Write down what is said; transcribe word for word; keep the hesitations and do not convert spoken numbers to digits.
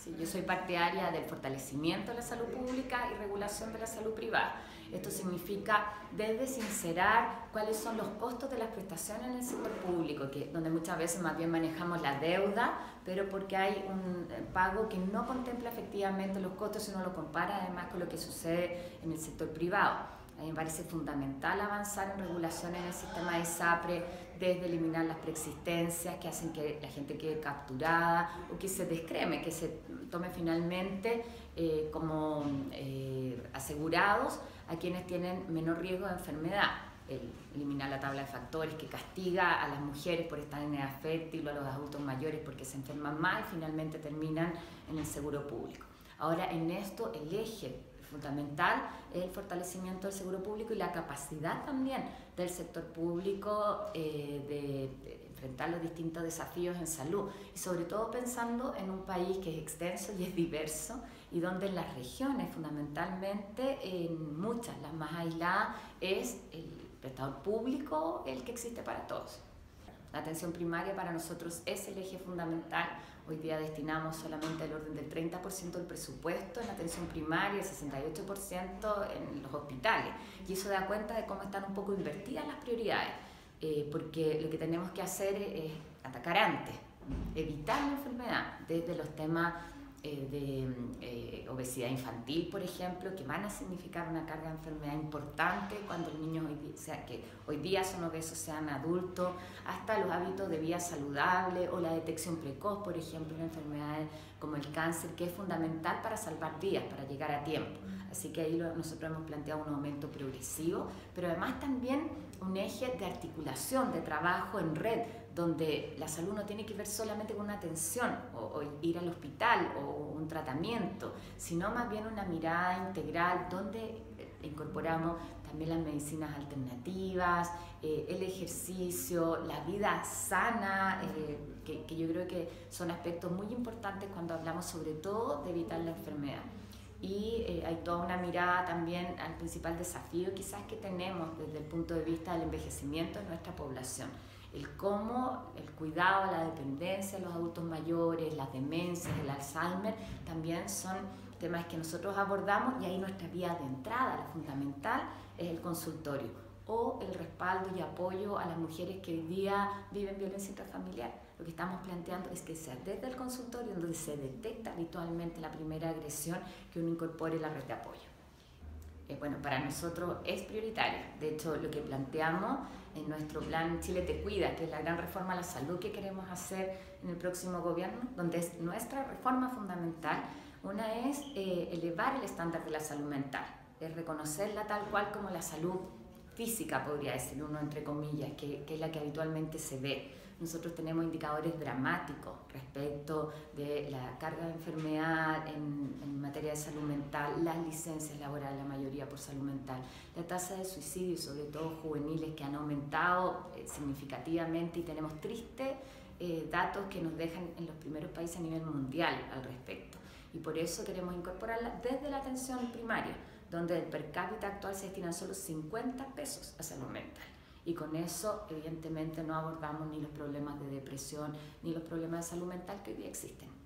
Sí, yo soy partidaria del fortalecimiento de la salud pública y regulación de la salud privada. Esto significa desde sincerar cuáles son los costos de las prestaciones en el sector público, que, donde muchas veces más bien manejamos la deuda, pero porque hay un pago que no contempla efectivamente los costos si uno lo compara además con lo que sucede en el sector privado. A mí me parece fundamental avanzar en regulación en el sistema de ISAPRE, desde eliminar las preexistencias que hacen que la gente quede capturada o que se descreme, que se tome finalmente eh, como eh, asegurados a quienes tienen menor riesgo de enfermedad. El eliminar la tabla de factores que castiga a las mujeres por estar en edad fértil o a los adultos mayores porque se enferman más y finalmente terminan en el seguro público. Ahora, en esto el eje fundamental es el fortalecimiento del seguro público y la capacidad también del sector público eh, de, de enfrentar los distintos desafíos en salud y sobre todo pensando en un país que es extenso y es diverso y donde en las regiones fundamentalmente, en muchas, las más aisladas, es el prestador público el que existe para todos. La atención primaria para nosotros es el eje fundamental. Hoy día destinamos solamente el orden del treinta por ciento del presupuesto en atención primaria, el sesenta y ocho por ciento en los hospitales. Y eso da cuenta de cómo están un poco invertidas las prioridades, eh, porque lo que tenemos que hacer es atacar antes, evitar la enfermedad, desde los temas eh, de eh, obesidad infantil, por ejemplo, que van a significar una carga de enfermedad importante cuando los niños hoy día, o sea, que hoy día son obesos, sean adultos, hasta los hábitos de vida saludable o la detección precoz, por ejemplo, en enfermedades como el cáncer, que es fundamental para salvar vidas, para llegar a tiempo. Así que ahí lo, nosotros hemos planteado un aumento progresivo, pero además también un eje de articulación, de trabajo en red, donde la salud no tiene que ver solamente con una atención o, o ir al hospital o un tratamiento, sino más bien una mirada integral donde incorporamos también las medicinas alternativas, eh, el ejercicio, la vida sana, eh, que, que yo creo que son aspectos muy importantes cuando hablamos sobre todo de evitar la enfermedad. Y eh, hay toda una mirada también al principal desafío quizás que tenemos desde el punto de vista del envejecimiento de nuestra población. El cómo el cuidado, la dependencia de los adultos mayores, las demencias, el Alzheimer, también son temas que nosotros abordamos y ahí nuestra vía de entrada, la fundamental, es el consultorio o el respaldo y apoyo a las mujeres que hoy día viven violencia intrafamiliar. Lo que estamos planteando es que sea desde el consultorio, donde se detecta habitualmente la primera agresión, que uno incorpore la red de apoyo. Eh, bueno, para nosotros es prioritario. De hecho, lo que planteamos en nuestro plan Chile te cuida, que es la gran reforma a la salud que queremos hacer en el próximo gobierno, donde es nuestra reforma fundamental. Una es eh, elevar el estándar de la salud mental, es reconocerla tal cual como la salud física, podría decir uno entre comillas, que, que es la que habitualmente se ve. Nosotros tenemos indicadores dramáticos respecto de la carga de enfermedad en, en materia de salud mental, las licencias laborales, la mayoría por salud mental, la tasa de suicidio, sobre todo juveniles, que han aumentado eh, significativamente y tenemos tristes eh, datos que nos dejan en los primeros países a nivel mundial al respecto. Y por eso queremos incorporarla desde la atención primaria, donde el per cápita actual se destinan solo cincuenta pesos a salud mental. Y con eso, evidentemente, no abordamos ni los problemas de depresión ni los problemas de salud mental que hoy día existen.